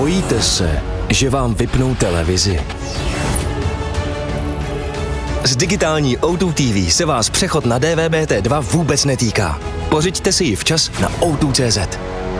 Bojíte se, že vám vypnou televizi? S digitální O2 TV se vás přechod na DVB-T2 vůbec netýká. Pořiďte si ji včas na O2.cz.